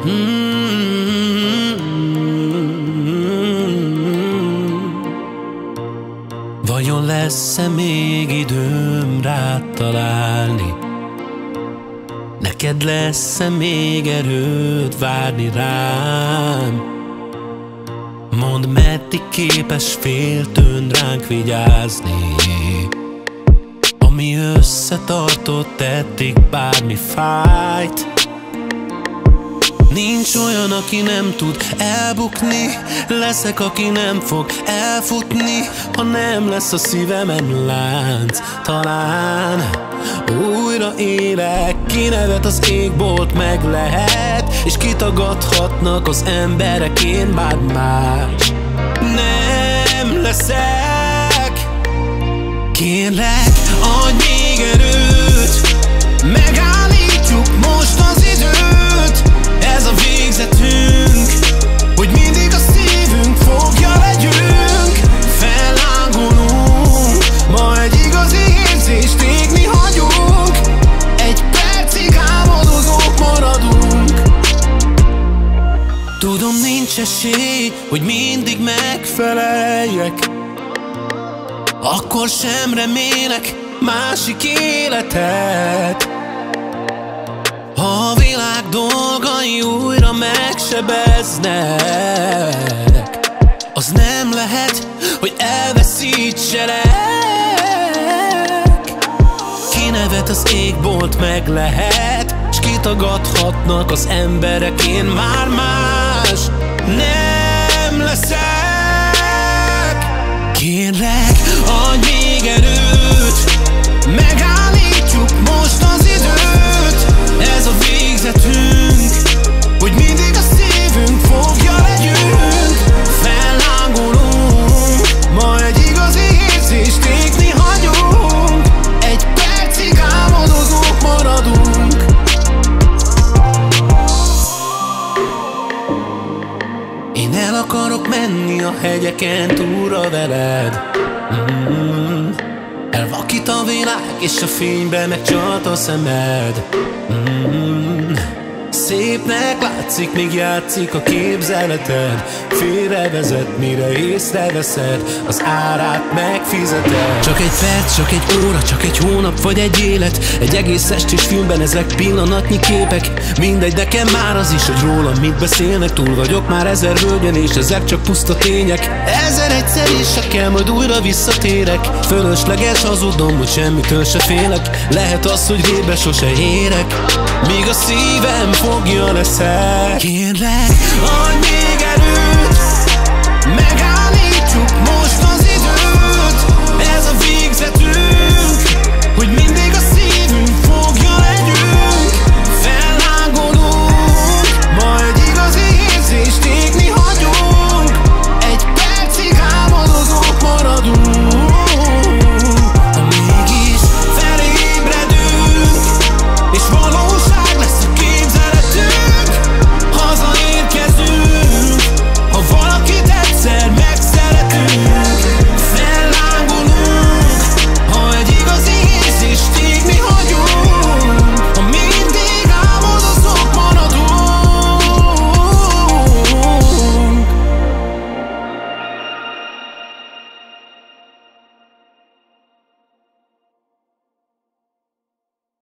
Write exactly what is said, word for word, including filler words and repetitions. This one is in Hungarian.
Vajon lesz-e még időm rád találni? Neked lesz-e még erőd várni rám? Mondd, meddig képes féltőn ránk vigyázni, ami összetartott eddig, bármi fájt. Nincs olyan, aki nem tud elbukni, leszek, aki nem fog elfutni, ha nem lesz a szívemen lánc. Talán újra élek, kinevet az égbolt meg lehet, és kitagadhatnak az emberek, én bár más nem leszek. Kérlek, adj még erőt, megállítjuk most az időt. Ez a végzetünk, hogy mindig a szívünk fogja legyünk. Fellángolunk, ma egy igazi érzést égni hagyunk. Egy percig álmodozók maradunk. Tudom, nincs esély, hogy mindig megfeleljek, akkor sem remélek másik életet. Ha a világ dolgai újra megsebeznek, az nem lehet, hogy elveszítselek. Kinevet az égbolt meg lehet, s kitagadhatnak az emberek, én már más nem leszek. Kérlek, adj még erőt, megállítjuk most az időt. Ez a végzetünk, hogy mindig a szívünk fogja legyünk. Fellángolunk, ma egy igazi érzést égni hagyunk. Egy percig álmodozók maradunk. Én el akarok menni a hegyeken túlra veled. mm-hmm. Elvakít a világ, és a fényben megcsalt a szemed. mm-hmm. Szépnek látszik, még játszik a képzeleted. Félrevezet, mire észreveszed, az árát megfizeted. Csak egy perc, csak egy óra, csak egy hónap vagy egy élet. Egy egész estés filmben ezek pillanatnyi képek. Mindegy, nekem már az is, hogy rólam mit beszélnek. Túl vagyok már ezer völgyen, és ezek csak puszta tények. Ezer egyszer is se kell, majd újra visszatérek. Fölösleges hazudom, hogy semmitől se félek. Lehet az, hogy végbe sose érek, míg a szívem fogja leszek. Kérlek, adj még erőt,